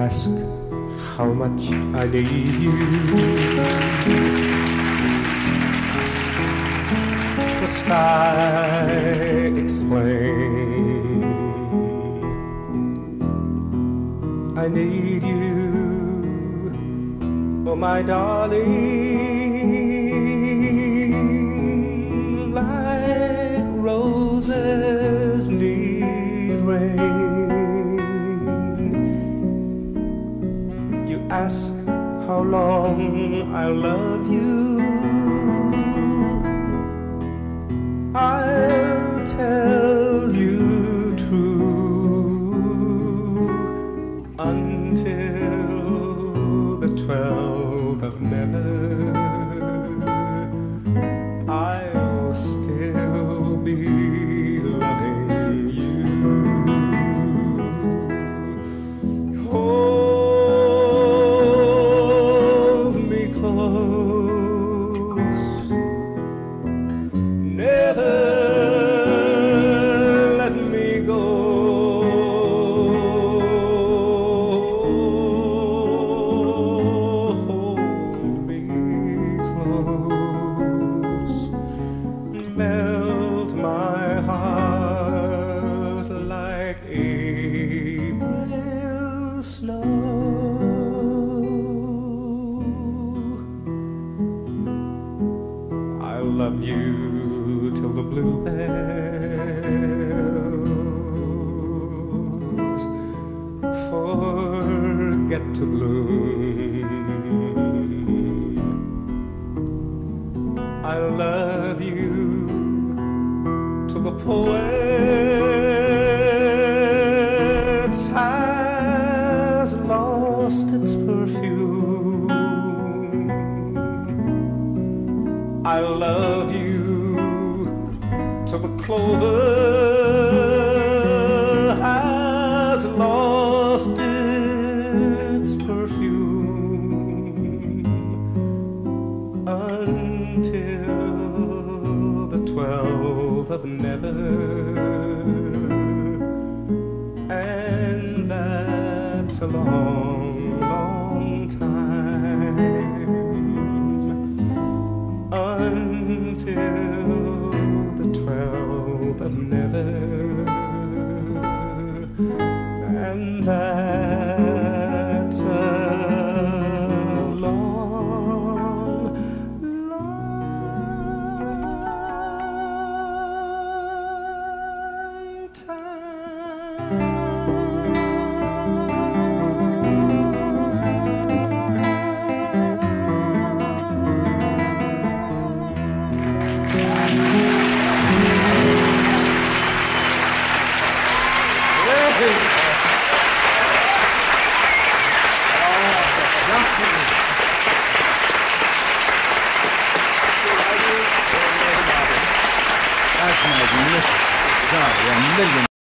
ask how much I need you. Must I explain? I need you, oh my darling, like roses need rain. You ask how long I'll love you, I'll tell you true, until the 12th of never, I'll still be loving you. Hold me close, never let me go. Melt my heart like April snow. I'll love you till the bluebells forget to bloom. I'll love you till the poet has lost its perfume. I'll love you till the clover has lost its perfume, until the 12th of never, and that's a long, long time, until the 12th of never, and that's a long, long time. That's magnificent. Sorry, a million.